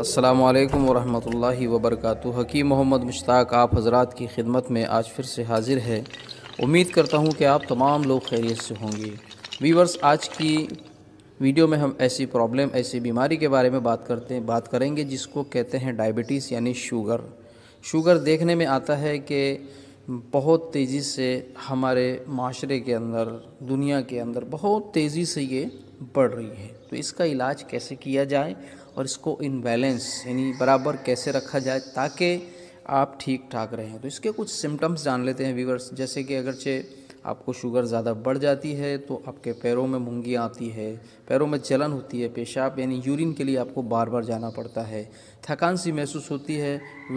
अस्सलामुअलैकुम वरहमतुल्लाहि वबरकातुहू। हकीम मोहम्मद मुश्ताक आप हज़रात की खिदमत में आज फिर से हाज़िर है। उम्मीद करता हूँ कि आप तमाम लोग खैरियत से होंगे। वीवर्स, आज की वीडियो में हम ऐसी प्रॉब्लम, ऐसी बीमारी के बारे में बात करेंगे जिसको कहते हैं डायबिटीज़ यानी शुगर। शुगर देखने में आता है कि बहुत तेज़ी से हमारे माशरे के अंदर, दुनिया के अंदर बहुत तेज़ी से ये बढ़ रही है। तो इसका इलाज कैसे किया जाए और इसको इन बैलेंस यानी बराबर कैसे रखा जाए ताकि आप ठीक ठाक रहें। तो इसके कुछ सिम्टम्स जान लेते हैं व्यूअर्स। जैसे कि अगरचे आपको शुगर ज़्यादा बढ़ जाती है तो आपके पैरों में मुंगियाँ आती है, पैरों में जलन होती है, पेशाब यानी यूरिन के लिए आपको बार बार जाना पड़ता है, थकान सी महसूस होती है,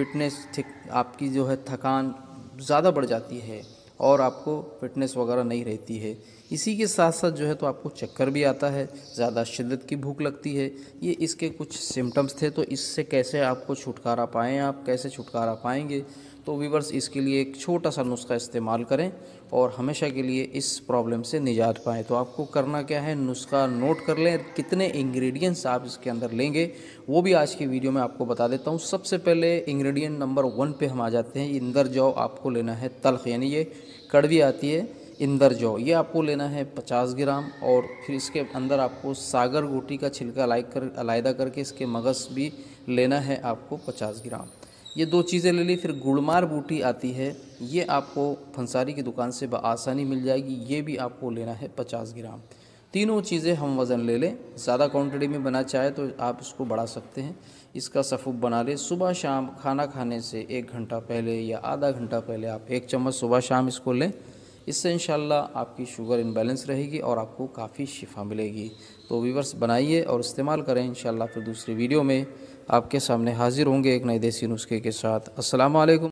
आपकी जो है थकान ज़्यादा बढ़ जाती है और आपको फिटनेस वगैरह नहीं रहती है। इसी के साथ साथ जो है तो आपको चक्कर भी आता है, ज़्यादा शिद्दत की भूख लगती है। ये इसके कुछ सिम्टम्स थे। तो इससे कैसे आपको छुटकारा पाएँ, आप कैसे छुटकारा पाएंगे? तो व्यूअर्स, इसके लिए एक छोटा सा नुस्खा इस्तेमाल करें और हमेशा के लिए इस प्रॉब्लम से निजात पाएँ। तो आपको करना क्या है, नुस्खा नोट कर लें। कितने इंग्रेडिएंट्स आप इसके अंदर लेंगे वो भी आज की वीडियो में आपको बता देता हूँ। सबसे पहले इंग्रेडिएंट नंबर 1 पे हम आ जाते हैं। इंदर जौ आपको लेना है, तल्ख यानी ये कड़वी आती है इंदर जौ, ये आपको लेना है 50 ग्राम। और फिर इसके अंदर आपको सागर गोटी का छिलका अलग करके इसके मगज़ भी लेना है आपको 50 ग्राम। ये दो चीज़ें ले ली। फिर गुड़मार बूटी आती है, ये आपको फंसारी की दुकान से बआसानी मिल जाएगी, ये भी आपको लेना है 50 ग्राम। तीनों चीज़ें हम वज़न ले लें। ज़्यादा क्वांटिटी में बना चाहे तो आप इसको बढ़ा सकते हैं। इसका सफ़ूफ बना लें। सुबह शाम खाना खाने से 1 घंटा पहले या आधा घंटा पहले आप 1 चम्मच सुबह शाम इसको लें। इससे इंशाल्लाह आपकी शुगर इन बैलेंस रहेगी और आपको काफ़ी शिफा मिलेगी। तो व्यूअर्स, बनाइए और इस्तेमाल करें। इंशाल्लाह फिर दूसरी वीडियो में आपके सामने हाज़िर होंगे एक नए देसी नुस्खे के साथ। अस्सलामु अलैकुम।